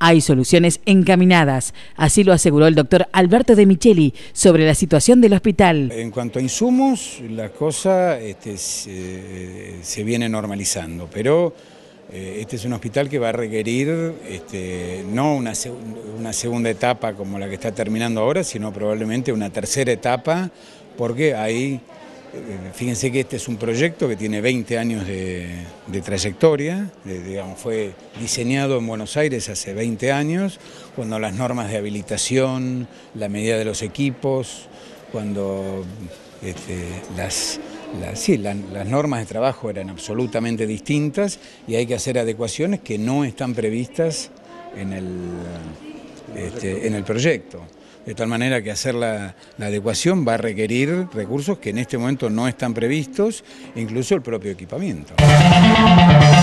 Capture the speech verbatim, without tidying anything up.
hay soluciones encaminadas. Así lo aseguró el doctor Alberto De Micheli sobre la situación del hospital. En cuanto a insumos, la cosa este, se, se viene normalizando, pero eh, este es un hospital que va a requerir este, no una, una segunda etapa como la que está terminando ahora, sino probablemente una tercera etapa, porque hay... Fíjense que este es un proyecto que tiene veinte años de, de trayectoria, de, digamos, fue diseñado en Buenos Aires hace veinte años, cuando las normas de habilitación, la medida de los equipos, cuando este, las, las, sí, la, las normas de trabajo eran absolutamente distintas y hay que hacer adecuaciones que no están previstas en el, este, en el proyecto. De tal manera que hacer la, la adecuación va a requerir recursos que en este momento no están previstos, incluso el propio equipamiento.